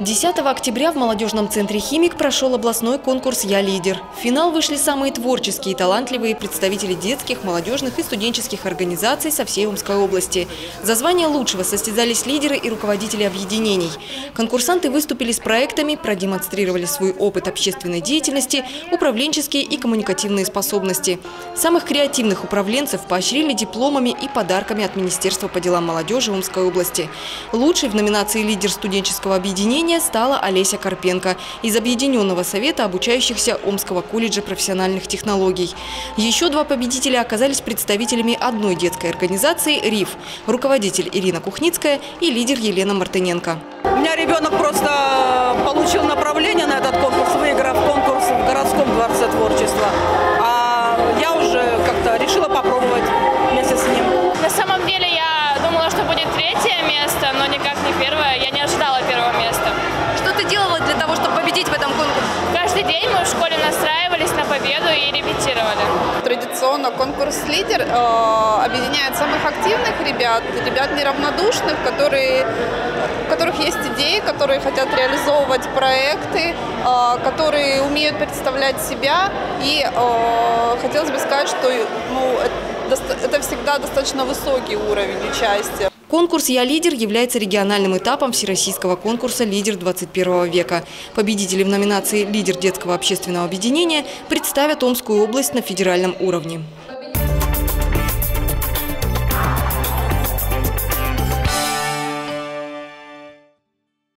10 октября в молодежном центре «Химик» прошел областной конкурс «Я лидер». В финал вышли самые творческие и талантливые представители детских, молодежных и студенческих организаций со всей Омской области. За звание лучшего состязались лидеры и руководители объединений. Конкурсанты выступили с проектами, продемонстрировали свой опыт общественной деятельности, управленческие и коммуникативные способности. Самых креативных управленцев поощрили дипломами и подарками от Министерства по делам молодежи Омской области. Лучшей в номинации «Лидер студенческого объединения» стала Олеся Карпенко из Объединенного совета обучающихся Омского колледжа профессиональных технологий. Еще два победителя оказались представителями одной детской организации «РИФ» – руководитель Ирина Кухницкая и лидер Елена Мартыненко. У меня ребенок просто получил направление на этот конкурс, выиграв конкурс в городском дворце творчества. А я уже как-то решила попробовать вместе с ним. На самом деле я думала, что будет третье место, но никак не первое. Я не ожидала первого места. Что ты делала для того, чтобы победить в этом конкурсе? Каждый день мы в школе настраивались на победу и репетировали. Традиционно конкурс «Лидер» объединяет самых активных ребят неравнодушных, у которых есть идеи, которые хотят реализовывать проекты, которые умеют представлять себя. И хотелось бы сказать, что это всегда достаточно высокий уровень участия. Конкурс «Я лидер» является региональным этапом всероссийского конкурса «Лидер 21 века». Победители в номинации «Лидер детского общественного объединения» представят Омскую область на федеральном уровне.